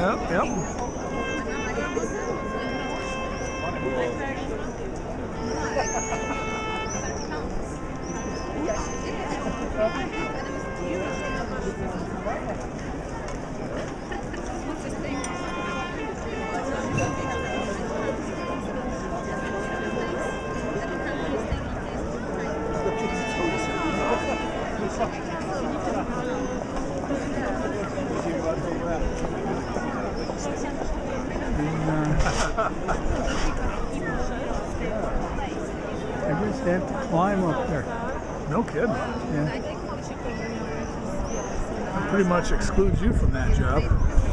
Yep. I just have to climb up there. No kidding. Yeah. That pretty much excludes you from that job.